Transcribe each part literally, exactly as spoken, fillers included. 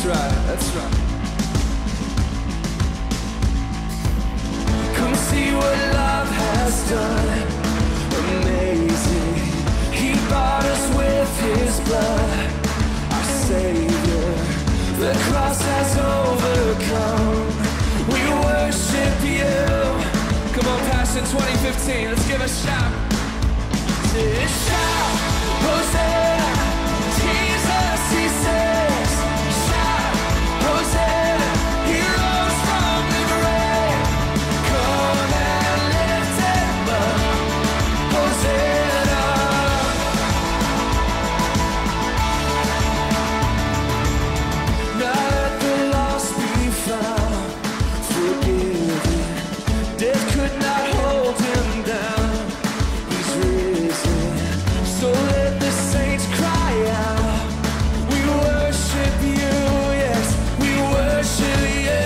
That's right, that's right. Come see what love has done. Amazing. He bought us with his blood. Our Savior. The cross has overcome. We worship you. Come on, Passion twenty fifteen. Let's give a shout. Shout, Hosanna. Jesus, he says. Shout, Hosanna. He rose from the grave. Come and lift him up. Hosanna. Now let the lost be found, forgiven. Death could not hold him down. He's risen. So let the saints cry out. We worship you, yes, we worship you.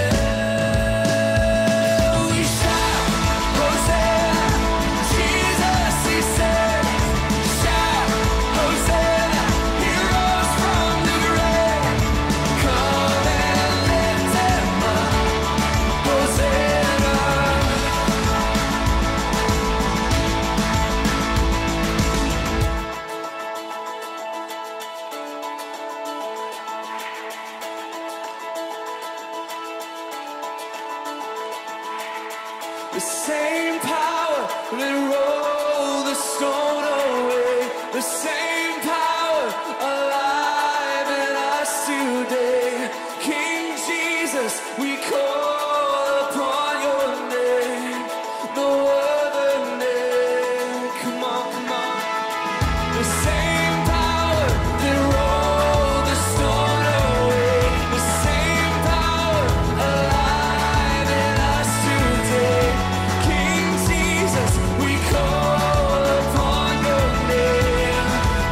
We shout, Hosanna. Jesus, he said. Shout, Hosanna. He rose from the grave. Come and lift him up. Hosanna. The same power that rolled the stone away, the same power alive in us today. King Jesus, we call upon your name. No other name. Come on, come on. The same power that rolled the stone away, the same power alive in us today. King Jesus, we call upon your name.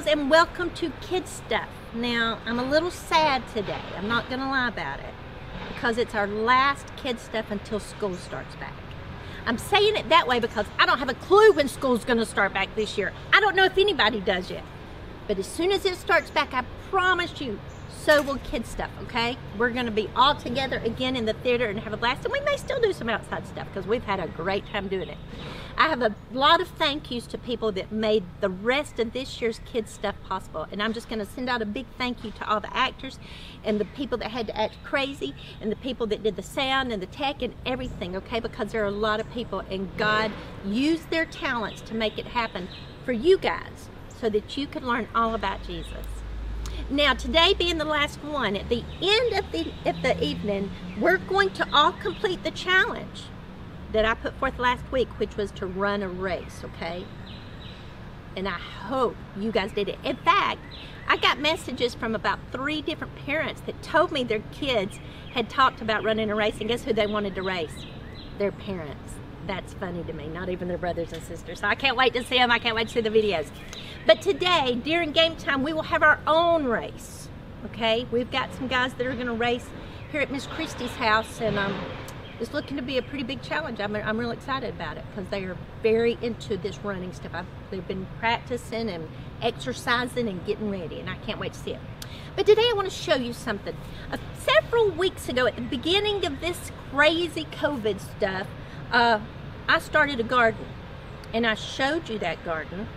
and welcome to Kidstuff. Now, I'm a little sad today. I'm not going to lie about it, because it's our last Kidstuff until school starts back. I'm saying it that way because I don't have a clue when school's going to start back this year. I don't know if anybody does yet. But as soon as it starts back, I promise you, so will Kidstuff, okay? We're going to be all together again in the theater and have a blast. And we may still do some outside stuff because we've had a great time doing it. I have a lot of thank yous to people that made the rest of this year's Kidstuff possible. And I'm just going to send out a big thank you to all the actors and the people that had to act crazy and the people that did the sound and the tech and everything, okay? Because there are a lot of people and God used their talents to make it happen for you guys so that you can learn all about Jesus. Now, today being the last one, at the end of the, of the evening, we're going to all complete the challenge that I put forth last week, which was to run a race, okay? And I hope you guys did it. In fact, I got messages from about three different parents that told me their kids had talked about running a race, and guess who they wanted to race? Their parents. That's funny to me, not even their brothers and sisters. So I can't wait to see them. I can't wait to see the videos. But today, during game time, we will have our own race, okay? We've got some guys that are going to race here at Miss Kristi's house, and um, it's looking to be a pretty big challenge. I'm, I'm real excited about it because they are very into this running stuff. I've, they've been practicing and exercising and getting ready, and I can't wait to see it. But today I want to show you something. Uh, several weeks ago, at the beginning of this crazy COVID stuff, uh, I started a garden, and I showed you that garden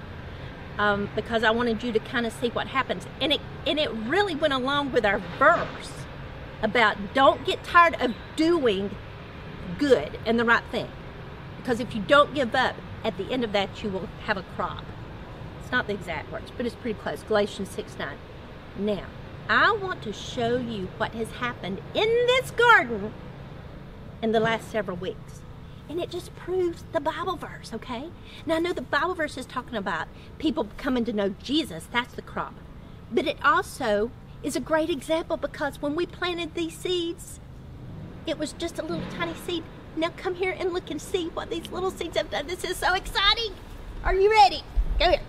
um, because I wanted you to kind of see what happens. And it, and it really went along with our verse about don't get tired of doing good and the right thing. Because if you don't give up, at the end of that you will have a crop. It's not the exact words, but it's pretty close. Galatians six nine. Now, I want to show you what has happened in this garden in the last several weeks. And it just proves the Bible verse, okay? Now, I know the Bible verse is talking about people coming to know Jesus. That's the crop. But it also is a great example because when we planted these seeds, it was just a little tiny seed. Now come here and look and see what these little seeds have done. This is so exciting. Are you ready? Go here.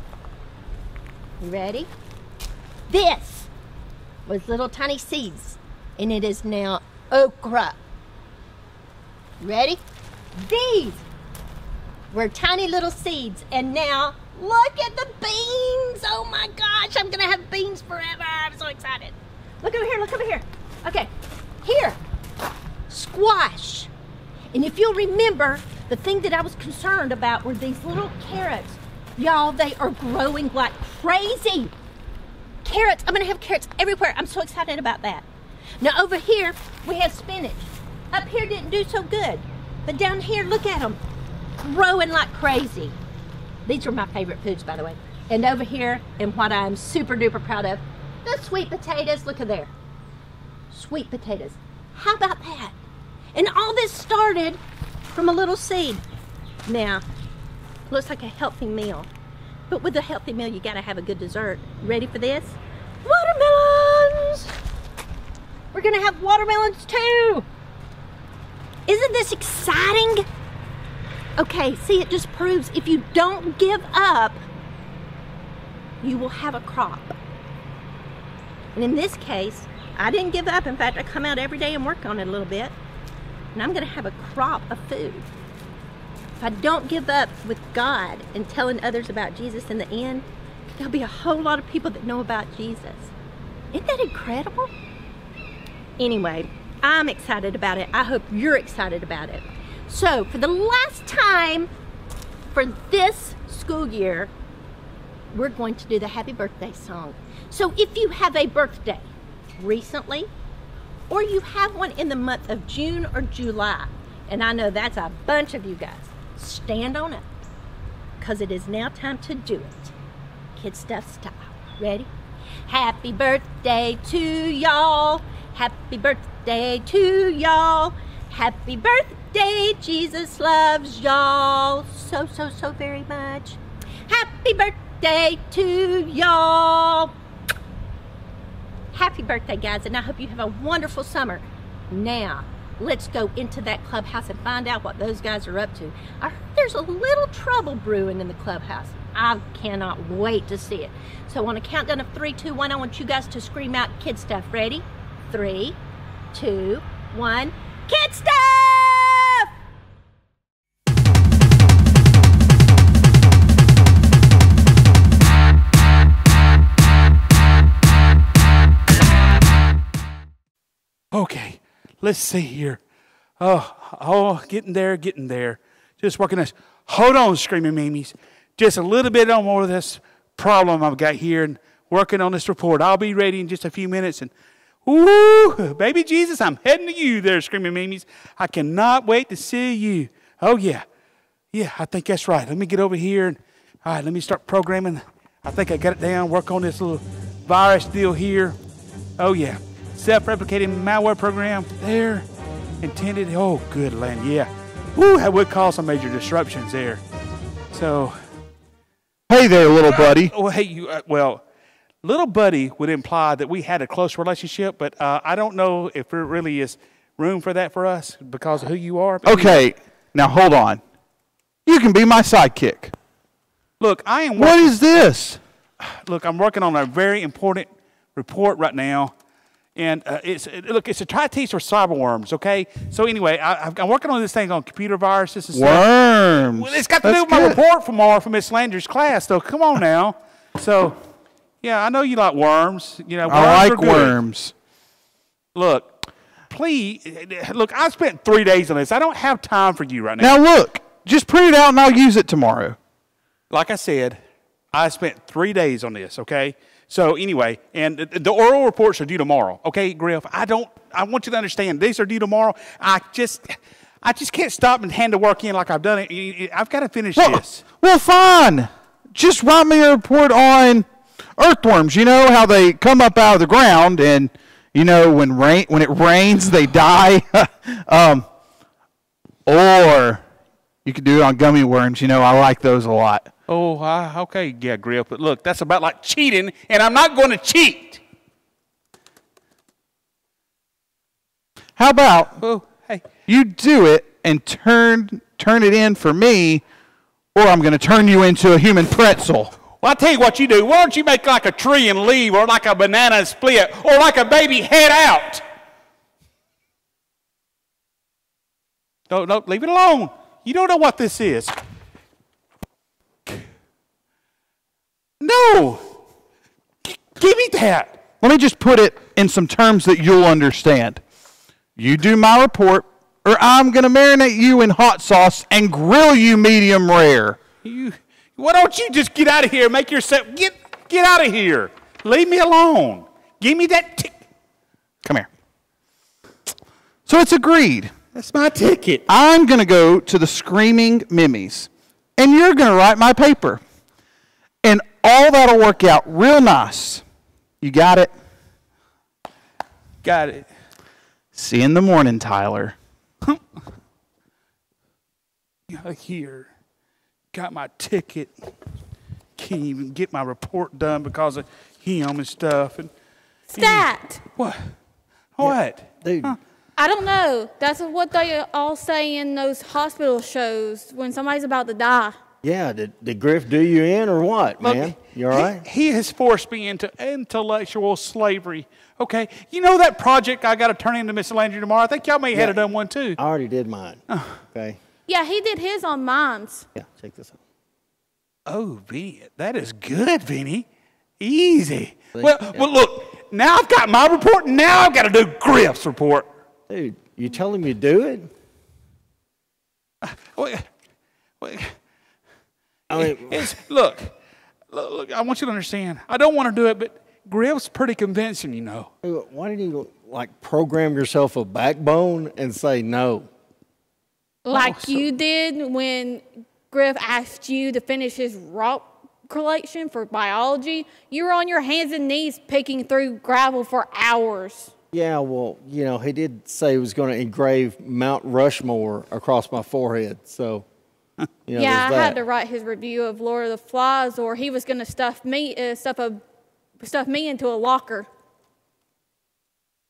You ready? This was little tiny seeds, and it is now okra. Ready? These were tiny little seeds, and now look at the beans. Oh my gosh, I'm gonna have beans forever. I'm so excited. Look over here, look over here. Okay, here, squash. And if you'll remember, the thing that I was concerned about were these little carrots. Y'all, they are growing like crazy. Carrots, I'm gonna have carrots everywhere. I'm so excited about that. Now over here, we have spinach. Up here didn't do so good. But down here, look at them, growing like crazy. These are my favorite foods, by the way. And over here, and what I'm super duper proud of, the sweet potatoes. Look at there, sweet potatoes. How about that? And all this started from a little seed. Now, looks like a healthy meal. But with a healthy meal, you gotta have a good dessert. Ready for this? Watermelons! We're gonna have watermelons too. Isn't this exciting? Okay, see, it just proves if you don't give up, you will have a crop. And in this case, I didn't give up. In fact, I come out every day and work on it a little bit. And I'm gonna have a crop of food. If I don't give up with God and telling others about Jesus in the end, there'll be a whole lot of people that know about Jesus. Isn't that incredible? Anyway, I'm excited about it. I hope you're excited about it. So, for the last time for this school year, we're going to do the happy birthday song. So, if you have a birthday recently, or you have one in the month of June or July, and I know that's a bunch of you guys, stand on up, because it is now time to do it. Kidstuff style. Ready? Happy birthday to y'all. Happy birthday to y'all. Happy birthday, Jesus loves y'all so, so, so very much. Happy birthday to y'all. Happy birthday, guys, and I hope you have a wonderful summer. Now, let's go into that clubhouse and find out what those guys are up to. I heard there's a little trouble brewing in the clubhouse. I cannot wait to see it. So on a countdown of three, two, one, I want you guys to scream out kid stuff. Ready? Three, two, one, kid stuff! Okay, let's see here. Oh, oh, getting there, getting there. Just working this. Hold on, Screaming Mimis. Just a little bit on more of this problem I've got here and working on this report. I'll be ready in just a few minutes. And, ooh, baby Jesus, I'm heading to you there, Screaming Mimis. I cannot wait to see you. Oh, yeah. Yeah, I think that's right. Let me get over here. And, all right, let me start programming. I think I got it down. Work on this little virus deal here. Oh, yeah. Self-replicating malware program there. Intended. Oh, good land. Yeah. Woo, that would cause some major disruptions there. So. Hey there, little buddy. Uh, well, hey, you. Uh, well, little buddy would imply that we had a close relationship, but uh, I don't know if there really is room for that for us because of who you are. But okay, anyway. Now hold on. You can be my sidekick. Look, I am. What is this? Look, I'm working on a very important report right now. And uh, it's it, look, it's a tri-tease for cyberworms, okay? So anyway, I, I'm working on this thing on computer viruses and stuff. Worms. Well, it's got to That's do with my good. report from tomorrow from Miss Landry's class, though. Come on now. So, yeah, I know you like worms. You know, worms I like are good. worms. Look, please, look, I spent three days on this. I don't have time for you right now. Now look, just print it out and I'll use it tomorrow. Like I said, I spent three days on this, okay? So anyway, and the, the oral reports are due tomorrow, okay, Griff? I don't, I want you to understand, these are due tomorrow. I just, I just can't stop and hand the work in like I've done it. I've got to finish well, this. Well, fine. Just write me a report on earthworms. You know how they come up out of the ground and, you know, when rain, when it rains, they die. um, or you could do it on gummy worms. You know, I like those a lot. Oh, uh, okay, yeah, Griff. But look, that's about like cheating, and I'm not going to cheat. How about Oh, hey. you do it and turn turn it in for me, or I'm going to turn you into a human pretzel. Well, I'll tell you what you do. Why don't you make like a tree and leave, or like a banana and split, or like a baby head out? Don't, don't leave it alone. You don't know what this is. No. G- give me that. Let me just put it in some terms that you'll understand. You do my report, or I'm going to marinate you in hot sauce and grill you medium rare. You, why don't you just get out of here? Make yourself get get out of here. Leave me alone. Give me that ticket. Come here. So it's agreed. That's my ticket. I'm going to go to the Screaming Mimis, and you're going to write my paper. And all that'll work out real nice. You got it? Got it. See you in the morning, Tyler. Here. Got my ticket. Can't even get my report done because of him and stuff. And Stat. What? What? Dude. Huh? I don't know. That's what they all say in those hospital shows when somebody's about to die. Yeah, did, did Griff do you in or what, Look, man? You all right? He, he has forced me into intellectual slavery. Okay, you know that project I got to turn into Miss Landry tomorrow? I think y'all may have Yeah. had done one too. I already did mine. Okay. Yeah, he did his on mimes. Yeah, check this out. Oh, Vinny, that is good, Vinny. Easy. See? Well, Yeah. well, look, now I've got my report, and now I've got to do Griff's report. Dude, you tell him you do it? Well, well, I mean, it's, look, look, look, I want you to understand. I don't want to do it, but Griff's pretty convincing, you know. why didn't you, like, program yourself a backbone and say no? Like so- you did when Griff asked you to finish his rock collection for biology. You were on your hands and knees picking through gravel for hours. Yeah, well, you know, he did say he was going to engrave Mount Rushmore across my forehead, so, you know, yeah, I there's had that. to write his review of Lord of the Flies, or he was going to stuff me, uh, stuff a, stuff me into a locker.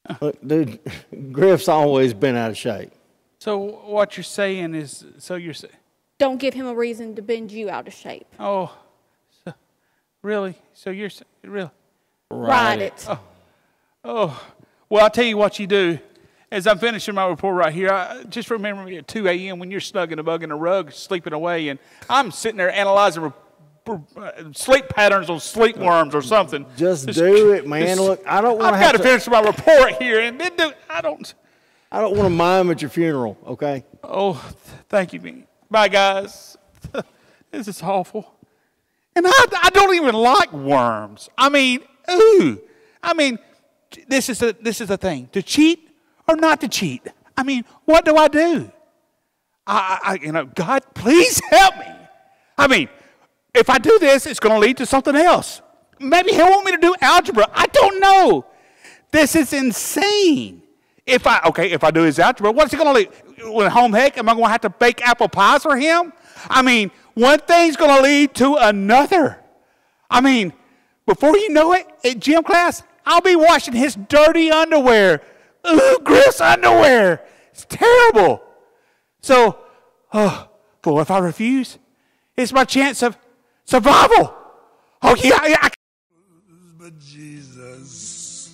Look, dude, Griff's always been out of shape. So what you're saying is, so you're saying, Don't give him a reason to bend you out of shape. oh, so, really? So you're saying, really? Ride it. Oh, oh, well, I'll tell you what you do. As I'm finishing my report right here, I, just remember me at two a.m. when you're snug in a bug in a rug, sleeping away, and I'm sitting there analyzing re- re- sleep patterns on sleep worms or something. Just, just do it, man. Just, Look, I don't want I've to have got to finish my report here, and then do. I don't. I don't want to mime at your funeral. Okay. Oh, th- thank you, me. Bye, guys. This is awful, and I, I don't even like worms. I mean, ooh. I mean, this is the this is the thing. To cheat or not to cheat? I mean, what do I do? I, I you know, God, please help me. I mean, if I do this, it's going to lead to something else. Maybe He'll want me to do algebra. I don't know. This is insane. If I okay, if I do his algebra, what's it going to lead? When home heck, am I going to have to bake apple pies for him? I mean, one thing's going to lead to another. I mean, before you know it, at gym class, I'll be washing his dirty underwear. Ooh, Griff's underwear. It's terrible. So, oh, well, if I refuse, it's my chance of survival. Oh, yeah, yeah. I... But Jesus,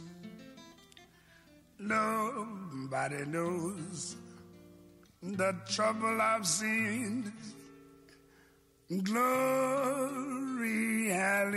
nobody knows the trouble I've seen. Glory,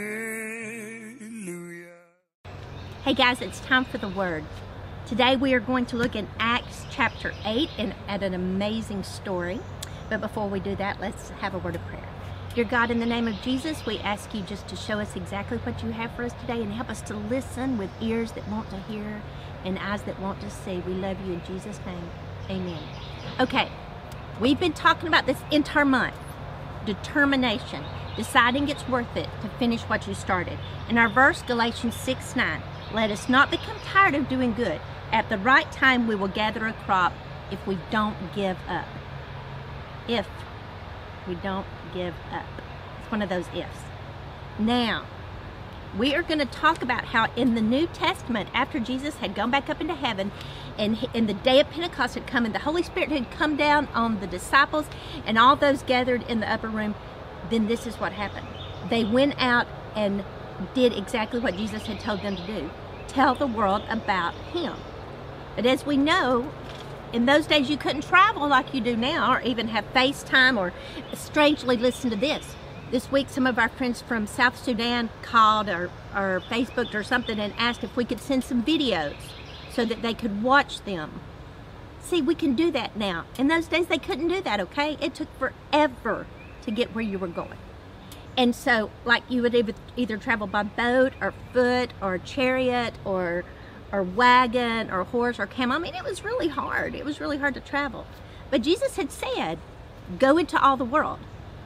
hallelujah. Hey guys, it's time for the word. Today we are going to look in Acts chapter eight and at an amazing story. But before we do that, let's have a word of prayer. Dear God, in the name of Jesus, we ask you just to show us exactly what you have for us today and help us to listen with ears that want to hear and eyes that want to see. We love you in Jesus' name. Amen. Okay, we've been talking about this entire month. Determination, deciding it's worth it to finish what you started. In our verse, Galatians six nine, let us not become tired of doing good. At the right time, we will gather a crop if we don't give up. If we don't give up. It's one of those ifs. Now, we are going to talk about how in the New Testament, after Jesus had gone back up into heaven, and in the day of Pentecost had come, and the Holy Spirit had come down on the disciples and all those gathered in the upper room, then this is what happened. They went out and did exactly what Jesus had told them to do. Tell the world about Him. But as we know, in those days you couldn't travel like you do now, or even have FaceTime, or strangely listen to this. This week some of our friends from South Sudan called or, or Facebooked or something and asked if we could send some videos so that they could watch them. See, we can do that now. In those days they couldn't do that, okay? It took forever to get where you were going. And so, like, you would either, either travel by boat or foot or chariot or or wagon or horse or camel. I mean, it was really hard. It was really hard to travel. But Jesus had said, go into all the world.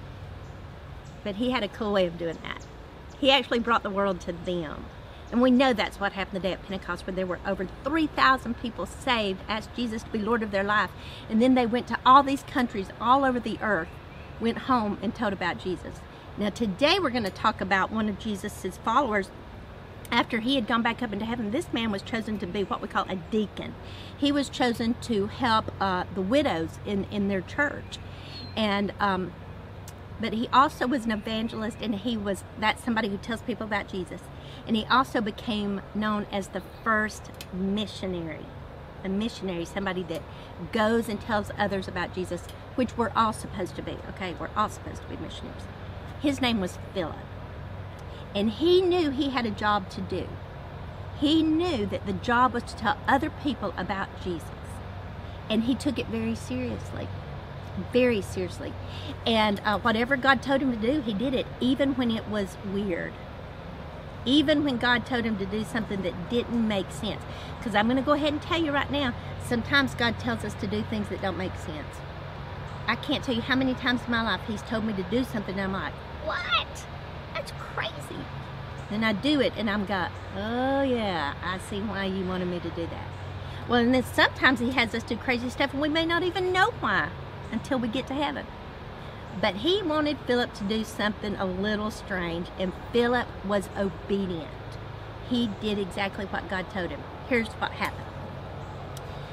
But He had a cool way of doing that. He actually brought the world to them. And we know that's what happened the day of Pentecost, where there were over three thousand people saved, asked Jesus to be Lord of their life. And then they went to all these countries all over the earth, went home and told about Jesus. Now today we're going to talk about one of Jesus's followers. After he had gone back up into heaven, this man was chosen to be what we call a deacon. He was chosen to help uh, the widows in, in their church. And um, but he also was an evangelist, and he was that's somebody who tells people about Jesus. And he also became known as the first missionary. A missionary, somebody that goes and tells others about Jesus, which we're all supposed to be, okay? We're all supposed to be missionaries. His name was Philip. And he knew he had a job to do. He knew that the job was to tell other people about Jesus. And he took it very seriously. Very seriously. And uh, whatever God told him to do, he did it, even when it was weird. Even when God told him to do something that didn't make sense. Because I'm going to go ahead and tell you right now, sometimes God tells us to do things that don't make sense. I can't tell you how many times in my life He's told me to do something and I'm like, what? That's crazy. Then I do it and I'm going, oh yeah, I see why you wanted me to do that. Well, and then sometimes He has us do crazy stuff and we may not even know why until we get to heaven. But He wanted Philip to do something a little strange, and Philip was obedient. He did exactly what God told him. Here's what happened.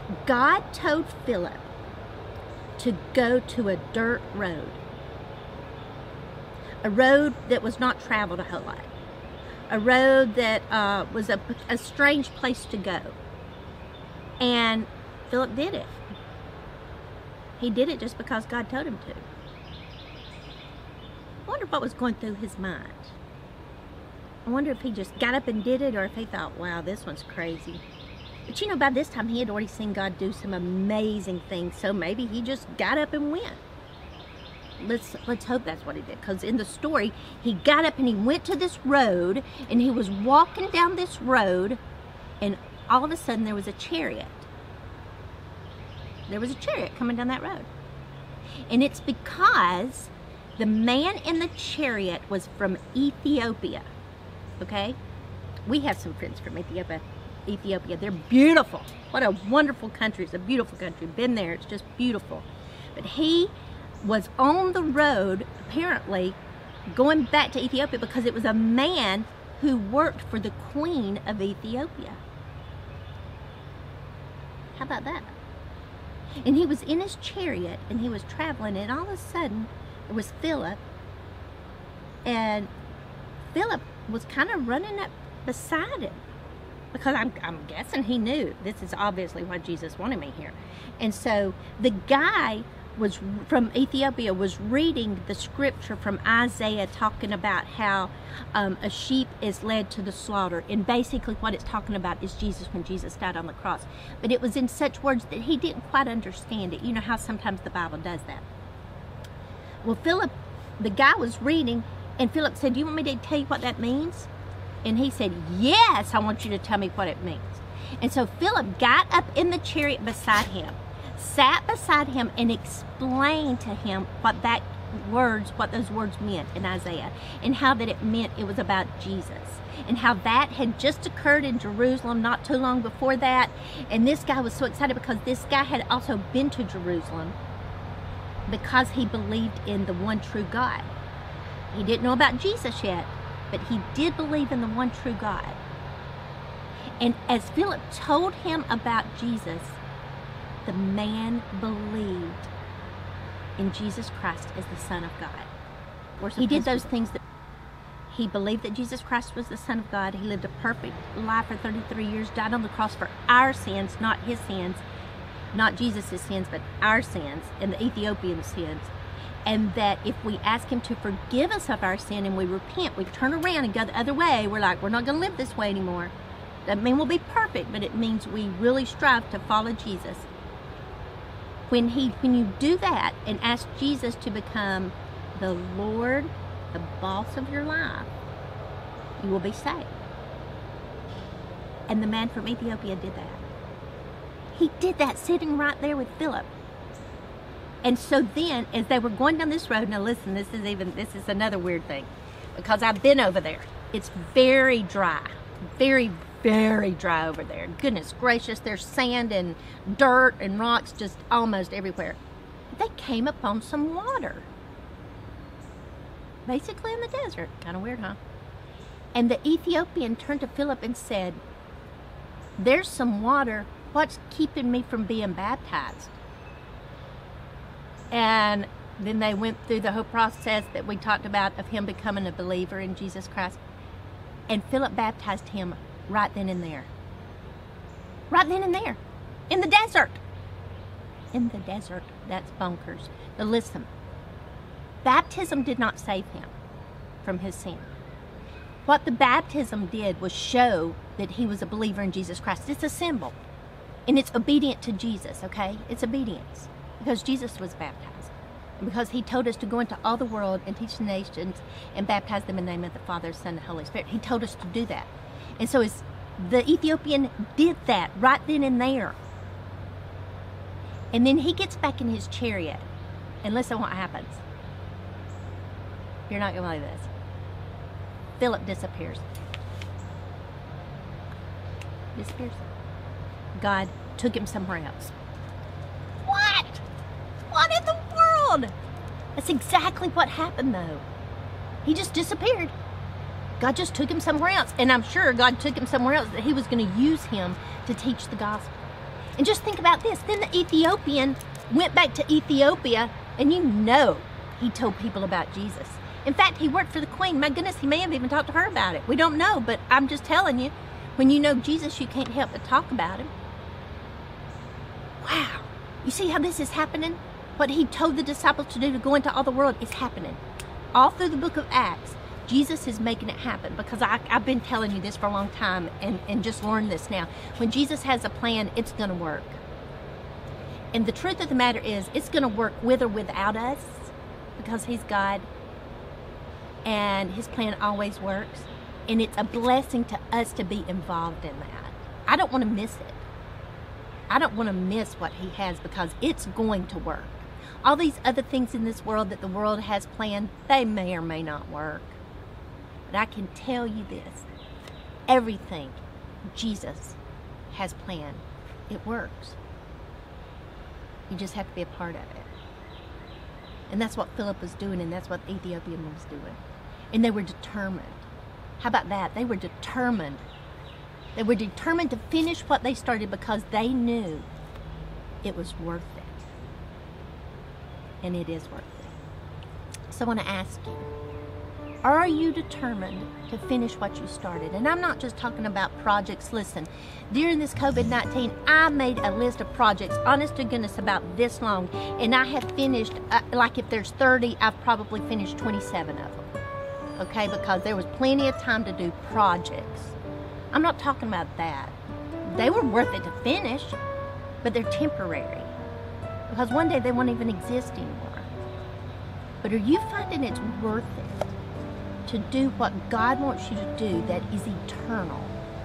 God told Philip to go to a dirt road, a road that was not traveled a whole lot, a road that uh, was a, a strange place to go. And Philip did it. He did it just because God told him to. I wonder what was going through his mind. I wonder if he just got up and did it, or if he thought, wow, this one's crazy. But you know, by this time he had already seen God do some amazing things, so maybe he just got up and went. Let's let's hope that's what he did, because in the story, he got up and he went to this road, and he was walking down this road, and all of a sudden there was a chariot. There was a chariot coming down that road. And it's because the man in the chariot was from Ethiopia. Okay? We have some friends from Ethiopia. Ethiopia. They're beautiful. What a wonderful country. It's a beautiful country. Been there. It's just beautiful. But he was on the road, apparently, going back to Ethiopia because it was a man who worked for the Queen of Ethiopia. How about that? And he was in his chariot, and he was traveling, and all of a sudden, it was Philip, and Philip was kind of running up beside him, because I'm, I'm guessing he knew this is obviously why Jesus wanted me here. And so the guy was from Ethiopia was reading the scripture from Isaiah, talking about how um, a sheep is led to the slaughter, and basically what it's talking about is Jesus when Jesus died on the cross. But it was in such words that he didn't quite understand it. You know how sometimes the Bible does that. Well, Philip, the guy was reading, and Philip said, do you want me to tell you what that means? And he said, yes, I want you to tell me what it means. And so Philip got up in the chariot beside him, sat beside him, and explained to him what that words, what those words meant in Isaiah, and how that it meant it was about Jesus, and how that had just occurred in Jerusalem not too long before that. And this guy was so excited because this guy had also been to Jerusalem because he believed in the one true God. He didn't know about Jesus yet, but he did believe in the one true God. And as Philip told him about Jesus, the man believed in Jesus Christ as the Son of God. He did those things that he believed that Jesus Christ was the Son of God. He lived a perfect life for thirty-three years, died on the cross for our sins, not his sins, not Jesus' sins, but our sins and the Ethiopian sins. And that if we ask him to forgive us of our sin and we repent, we turn around and go the other way, we're like, we're not going to live this way anymore. Doesn't mean we'll be perfect, but it means we really strive to follow Jesus. When he, when you do that and ask Jesus to become the Lord, the boss of your life, you will be saved. And the man from Ethiopia did that. He did that sitting right there with Philip. And so then, as they were going down this road, now listen, this is even, this is another weird thing, because I've been over there. It's very dry, very, very dry over there. Goodness gracious, there's sand and dirt and rocks just almost everywhere. They came upon some water, basically in the desert. Kind of weird, huh? And the Ethiopian turned to Philip and said, there's some water. What's keeping me from being baptized? And then they went through the whole process that we talked about of him becoming a believer in Jesus Christ. And Philip baptized him right then and there. Right then and there. In the desert. In the desert. That's bonkers. Now listen. Baptism did not save him from his sin. What the baptism did was show that he was a believer in Jesus Christ. It's a symbol. And it's obedient to Jesus, okay? It's obedience. Because Jesus was baptized. And because he told us to go into all the world and teach the nations and baptize them in the name of the Father, Son, and Holy Spirit. He told us to do that. And so as the Ethiopian did that right then and there. And then he gets back in his chariot. And listen what happens. You're not going to believe this. Philip disappears. Disappears. God took him somewhere else. What? What in the world? That's exactly what happened, though. He just disappeared. God just took him somewhere else. And I'm sure God took him somewhere else that he was going to use him to teach the gospel. And just think about this. Then the Ethiopian went back to Ethiopia, and you know he told people about Jesus. In fact, he worked for the queen. My goodness, he may have even talked to her about it. We don't know, but I'm just telling you, when you know Jesus, you can't help but talk about him. Wow. You see how this is happening? What he told the disciples to do to go into all the world is happening. All through the book of Acts, Jesus is making it happen, because I, I've been telling you this for a long time and, and just learned this now. When Jesus has a plan, it's going to work. And the truth of the matter is, it's going to work with or without us, because he's God and his plan always works. And it's a blessing to us to be involved in that. I don't want to miss it. I don't want to miss what he has, because it's going to work. All these other things in this world that the world has planned, they may or may not work. But I can tell you this, everything Jesus has planned, it works. You just have to be a part of it. And that's what Philip was doing, and that's what the Ethiopian was doing. And they were determined. How about that? They were determined. They were determined to finish what they started, because they knew it was worth it. And it is worth it. So I want to ask you, are you determined to finish what you started? And I'm not just talking about projects. Listen, during this COVID nineteen, I made a list of projects, honest to goodness, about this long. And I have finished, uh, like if there's thirty, I've probably finished twenty-seven of them. Okay, because there was plenty of time to do projects. I'm not talking about that. They were worth it to finish, but they're temporary. Because one day they won't even exist anymore. But are you finding it's worth it to do what God wants you to do that is eternal?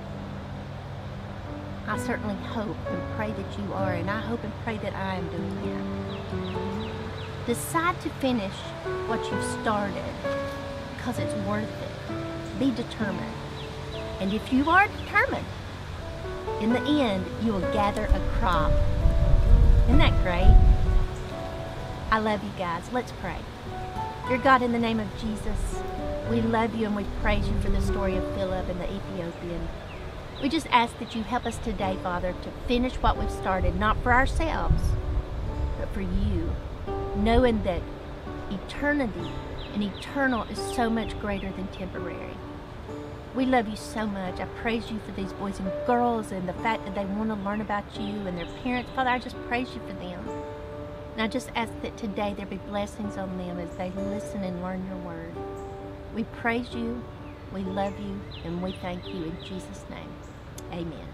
I certainly hope and pray that you are, and I hope and pray that I am doing that. Decide to finish what you've started, because it's worth it. Be determined. And if you are determined, in the end, you will gather a crop. Isn't that great? I love you guys. Let's pray. Dear God, in the name of Jesus, we love you and we praise you for the story of Philip and the Ethiopian. We just ask that you help us today, Father, to finish what we've started, not for ourselves, but for you, knowing that eternity and eternal is so much greater than temporary. We love you so much. I praise you for these boys and girls and the fact that they want to learn about you and their parents. Father, I just praise you for them. And I just ask that today there be blessings on them as they listen and learn your word. We praise you, we love you, and we thank you in Jesus' name. Amen.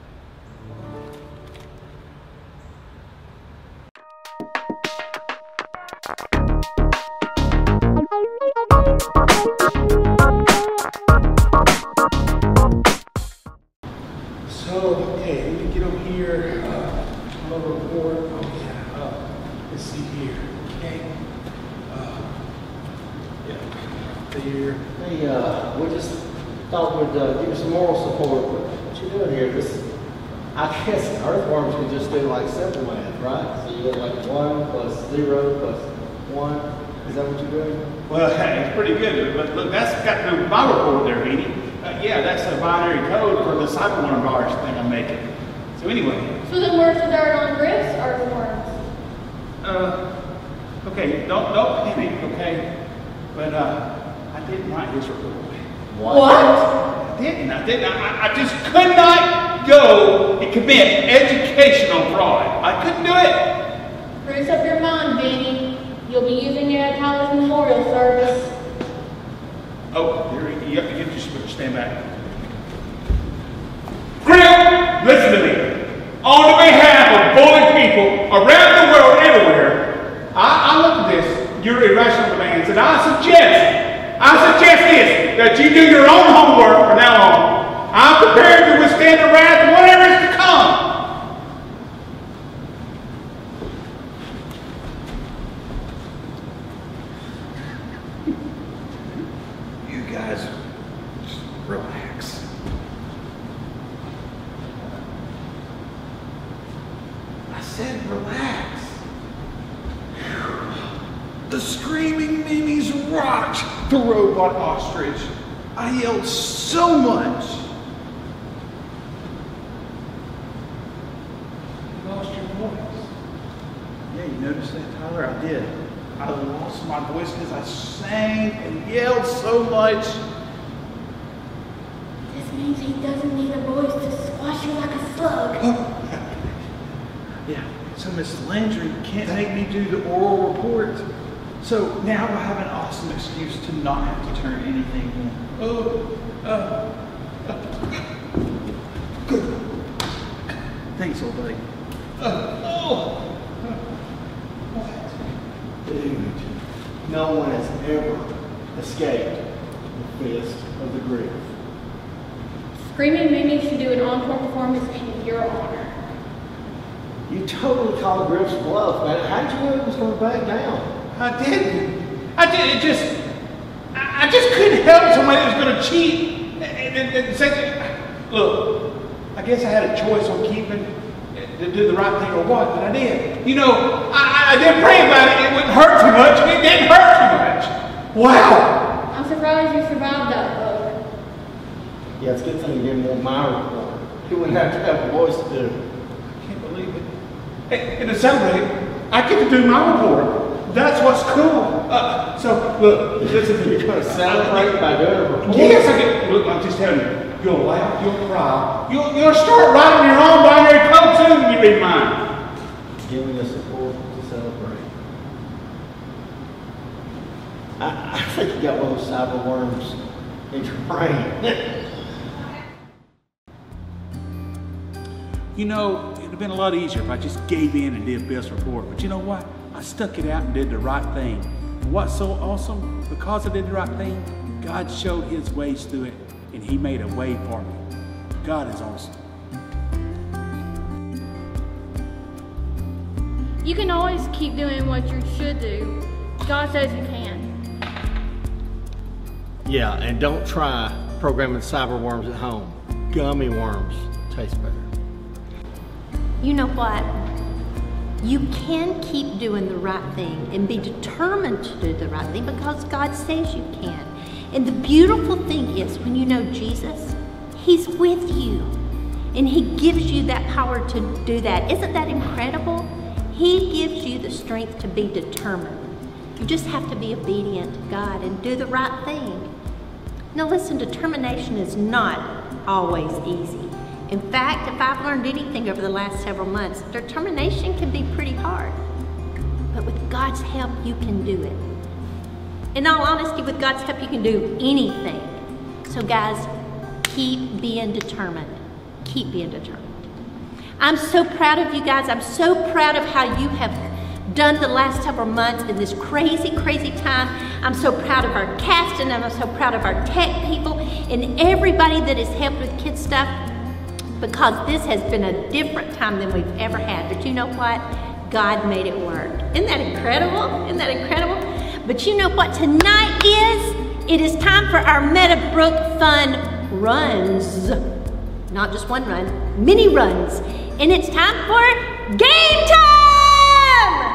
So, okay, let me get over here. Uh, a little report. Oh, yeah. Uh, let's see here. Okay. Uh, yeah. There. Hey, uh, we just thought we'd uh, give you some moral support. What you doing here? This, I guess earthworms can just do like simple math, right? So you get like one plus zero plus one. Is that what you're doing? Well, hey, it's pretty good. But look, that's got to do with my report there, Edie. Uh, yeah, that's a binary code for the cyberworm virus thing I'm making. So anyway. So then where's the dirt on Griff's earthworms? Uh, okay, don't don't panic, okay? But uh, I didn't write this report. What? What? I didn't. I didn't. I, I just could not go and commit educational fraud. I couldn't do it. Bruce up your mind, Benny. You'll be using it at Tyler's memorial service. Oh, here, you have to get your switch. Stand back. Graham, listen to me. On behalf of bullied people around the world, everywhere, I, I look at this, your irrational demands, and I suggest, I suggest this, that you do your own homework from now on. I'm prepared to withstand the wrath of whatever is to come. You guys, just relax. I said relax. The screaming Mimi's rocked the robot ostrich. I yelled so much. Yeah, you noticed that, Tyler? I did. I lost my voice because I sang and yelled so much. This means he doesn't need a voice to squash you like a slug. Yeah, so Miss Landry can't make me do the oral report. So now I have an awesome excuse to not have to turn anything in. Oh, uh, uh, good. Thanks, old buddy. Uh, oh. Dude, no one has ever escaped the fist of the grave. Screaming Mimi should do an encore performance in your honor. You totally called Griff's bluff, man. How did you know it was going to back down? I didn't. I did. It just, I, I just couldn't help somebody that was going to cheat. And, and, and say, look, I guess I had a choice on keeping to do the right thing or what, but I did. You know, I, I did pray about it. It wouldn't hurt too much. It didn't hurt too much. Wow. I'm surprised you survived that, bug. Yeah, it's a good thing you didn't want my report. He wouldn't have to have a voice to do. I can't believe it. Hey, and to celebrate, I get to do my report. That's what's cool. Uh, so, look, listen to me. You're going to celebrate by doing a report? Yes, I get. Look, I'm just telling you. You'll laugh, you'll cry. You'll, you'll start writing your own binary code too when you read mine. Giving us support to celebrate. I, I think you got one of those cyber worms in your brain. You know, it would have been a lot easier if I just gave in and did Bill's report. But you know what? I stuck it out and did the right thing. And what's so awesome? Because I did the right thing, God showed his ways through it. And he made a way for me. God is awesome. You can always keep doing what you should do. God says you can. Yeah, and don't try programming cyber worms at home. Gummy worms taste better. You know what? You can keep doing the right thing and be determined to do the right thing because God says you can. And the beautiful thing is, when you know Jesus, he's with you. And he gives you that power to do that. Isn't that incredible? He gives you the strength to be determined. You just have to be obedient to God and do the right thing. Now listen, determination is not always easy. In fact, if I've learned anything over the last several months, determination can be pretty hard. But with God's help, you can do it. In all honesty, with God's help, you can do anything. So guys, keep being determined. Keep being determined. I'm so proud of you guys. I'm so proud of how you have done the last several months in this crazy, crazy time. I'm so proud of our cast, and I'm so proud of our tech people and everybody that has helped with Kids Stuff, because this has been a different time than we've ever had. But you know what? God made it work. Isn't that incredible? Isn't that incredible? But you know what tonight is? It is time for our MeadowBrook fun runs. Not just one run, many runs. And it's time for game time!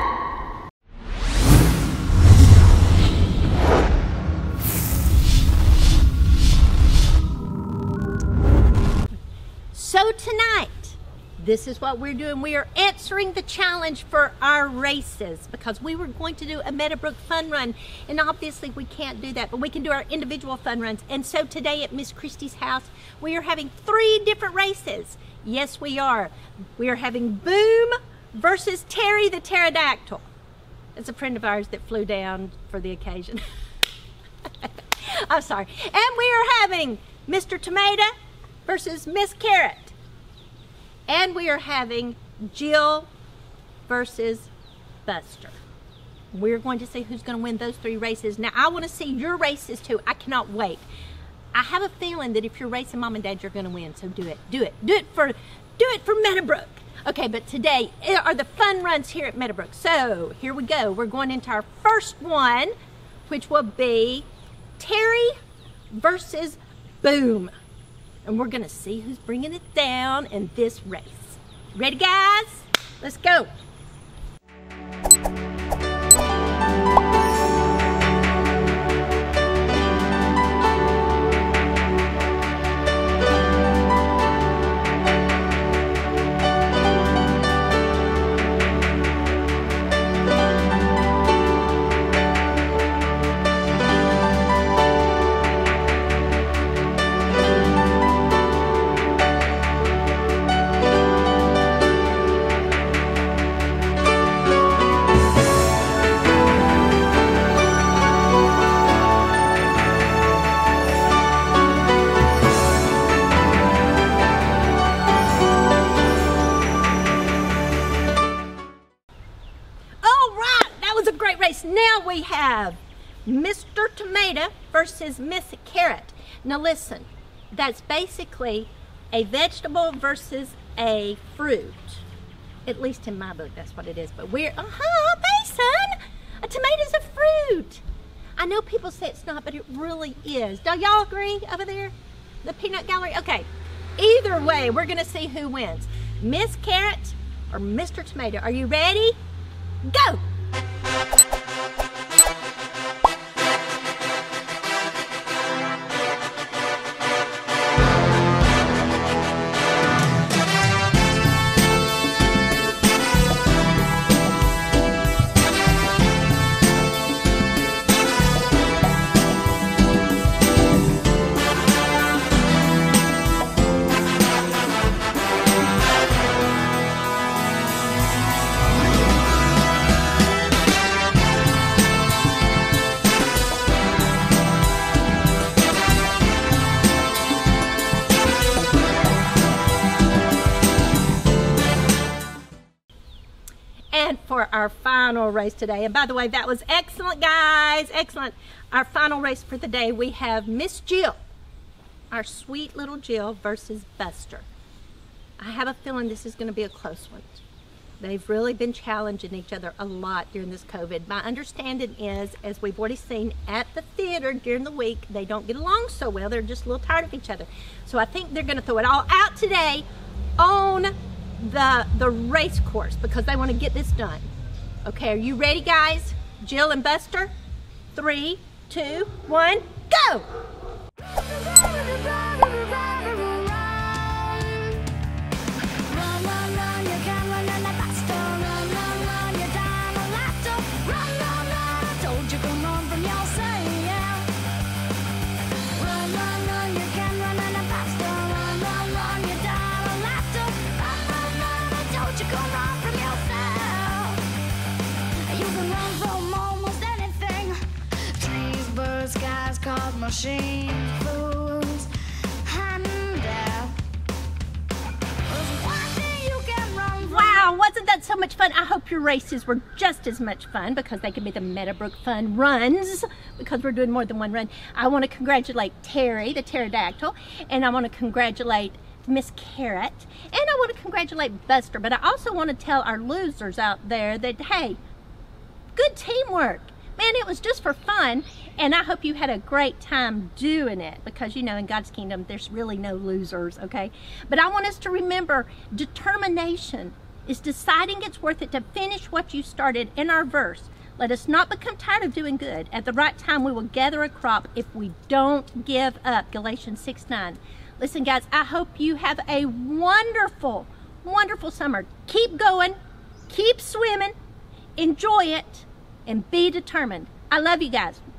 So tonight, this is what we're doing. We are answering the challenge for our races because we were going to do a MeadowBrook fun run, and obviously we can't do that, but we can do our individual fun runs. And so today at Miss Kristi's house, we are having three different races. Yes, we are. We are having Boom versus Terry the pterodactyl. It's a friend of ours that flew down for the occasion. I'm sorry. And we are having Mister Tomato versus Miss Carrot. And we are having Jill versus Buster. We're going to see who's going to win those three races. Now, I want to see your races too. I cannot wait. I have a feeling that if you're racing Mom and Dad, you're going to win. So do it. Do it. Do it for, do it for MeadowBrook. Okay, but today are the fun runs here at MeadowBrook. So here we go. We're going into our first one, which will be Terry versus Boom. And we're gonna see who's bringing it down in this race. Ready, guys? Let's go. we have Mister Tomato versus Miss Carrot. Now listen, that's basically a vegetable versus a fruit. At least in my book, that's what it is. But we're, uh-huh, Mason, a tomato's a fruit. I know people say it's not, but it really is. Do y'all agree over there? The peanut gallery? Okay. Either way, we're going to see who wins. Miss Carrot or Mister Tomato. Are you ready? Go! For our final race today, and by the way, that was excellent, guys, excellent. Our final race for the day, we have Miss Jill, our sweet little Jill, versus Buster. I have a feeling this is going to be a close one. They've really been challenging each other a lot during this COVID. My understanding is, as we've already seen at the theater during the week, they don't get along so well. They're just a little tired of each other. So I think they're going to throw it all out today on the the race course because they want to get this done. Okay, are you ready, guys? Jill and Buster? Three, two, one, go! Machine fools and death. Wow, wasn't that so much fun? I hope your races were just as much fun because they can be the MeadowBrook fun runs because we're doing more than one run. I want to congratulate Terry, the pterodactyl, and I want to congratulate Miss Carrot, and I want to congratulate Buster, but I also want to tell our losers out there that, hey, good teamwork. Man, it was just for fun, and I hope you had a great time doing it because, you know, in God's kingdom, there's really no losers, okay? But I want us to remember determination is deciding it's worth it to finish what you started in our verse. Let us not become tired of doing good. At the right time, we will gather a crop if we don't give up. Galatians six nine. Listen, guys, I hope you have a wonderful, wonderful summer. Keep going. Keep swimming. Enjoy it. And be determined. I love you guys.